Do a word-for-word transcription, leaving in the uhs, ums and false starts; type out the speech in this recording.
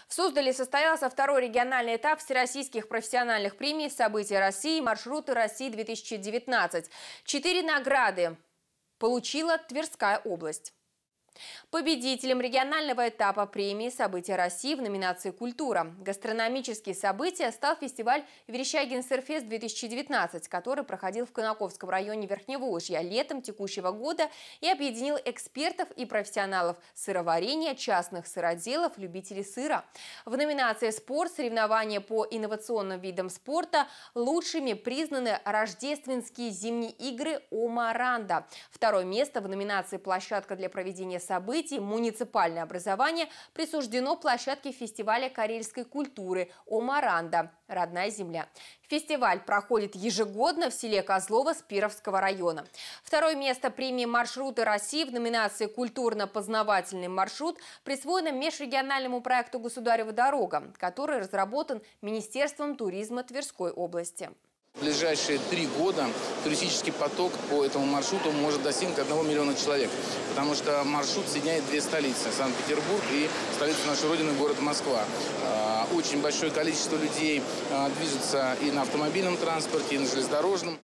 В Суздале состоялся второй региональный этап всероссийских профессиональных премий «События России. Маршруты России-две тысячи девятнадцать». Четыре награды получила Тверская область. Победителем регионального этапа премии «События России» в номинации «Культура» гастрономические события стал фестиваль «Верещагин Сырфест-две тысячи девятнадцать», который проходил в Конаковском районе Верхневолжья летом текущего года и объединил экспертов и профессионалов сыроварения, частных сыроделов, любителей сыра. В номинации «Спорт» соревнования по инновационным видам спорта лучшими признаны рождественские зимние игры «Омаранда». Второе место в номинации «Площадка для проведения событий. Муниципальное образование» присуждено площадке фестиваля карельской культуры «Омаранда. Родная земля». Фестиваль проходит ежегодно в селе Козлово Спировского района. Второе место премии «Маршруты России» в номинации «Культурно-познавательный маршрут» присвоено межрегиональному проекту «Государева дорога», который разработан Министерством туризма Тверской области. В ближайшие три года туристический поток по этому маршруту может достигнуть одного миллиона человек, потому что маршрут соединяет две столицы – Санкт-Петербург и столицу нашей Родины, город Москва. Очень большое количество людей движется и на автомобильном транспорте, и на железнодорожном.